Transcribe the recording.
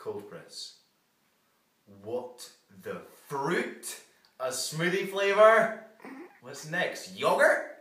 Coldpress What The Fruit? A smoothie flavour? What's next? Yogurt?